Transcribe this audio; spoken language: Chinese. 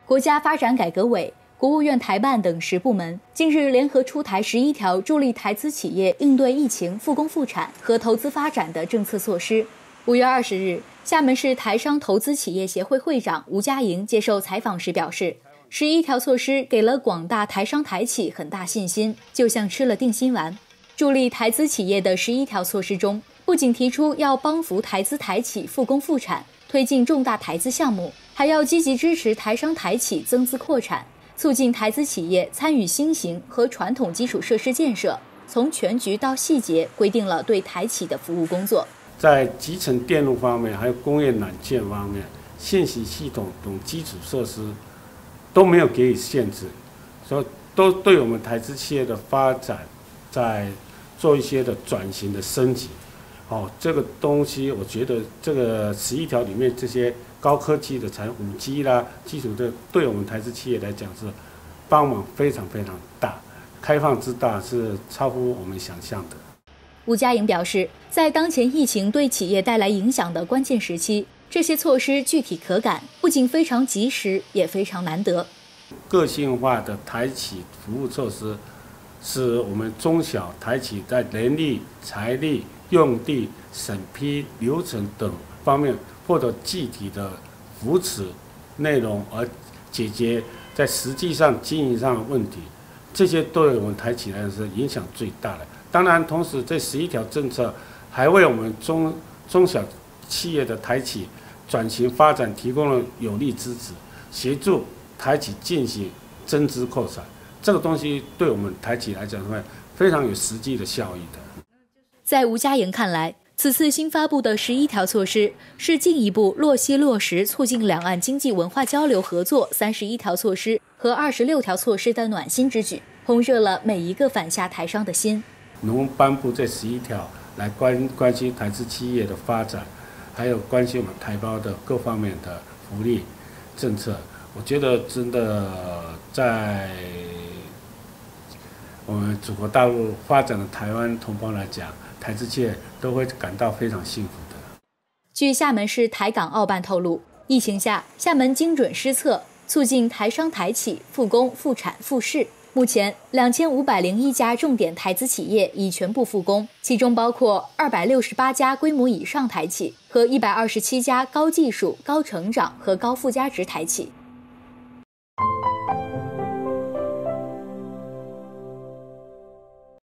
国家发展改革委、国务院台办等10部门近日联合出台11条助力台资企业应对疫情、复工复产和投资发展的政策措施。5月20日，厦门市台商投资企业协会会长吴家莹接受采访时表示，11条措施给了广大台商台企很大信心，就像吃了定心丸。助力台资企业的11条措施中，不仅提出要帮扶台资台企复工复产，推进重大台资项目，还要积极支持台商台企增资扩产，促进台资企业参与新型和传统基础设施建设，从全局到细节规定了对台企的服务工作。 在集成电路方面，还有工业软件方面，信息系统等基础设施都没有给予限制，所以都对我们台资企业的发展在做一些的转型的升级。这个东西我觉得这个11条里面这些高科技的产5G 啦，基础的对我们台资企业来讲是帮忙非常非常大，开放之大是超乎我们想象的。 吴家莹表示，在当前疫情对企业带来影响的关键时期，这些措施具体可感，不仅非常及时，也非常难得。 个性化的台企服务措施，是我们中小台企在人力、财力、用地、审批流程等方面获得具体的扶持内容，而解决在实际上经营上的问题，这些对我们台企来说是影响最大的。当然，同时这11条政策还为我们中小企业的台企转型发展提供了有力支持，协助台企进行增资扩产。这个东西对我们台企来讲会非常有实际的效益的。 在吴家莹看来，此次新发布的11条措施是进一步落细落实促进两岸经济文化交流合作31条措施和26条措施的暖心之举，烘热了每一个返厦台商的心。 能颁布这11条来关心台资企业的发展，还有关心我们台胞的各方面的福利政策，我觉得真的在我们祖国大陆发展的台湾同胞来讲，台资企业都会感到非常幸福的。 据厦门市台港澳办透露，疫情下，厦门精准施策，促进台商台企复工复产复市。目前，2501家重点台资企业已全部复工，其中包括268家规模以上台企和127家高技术、高成长和高附加值台企。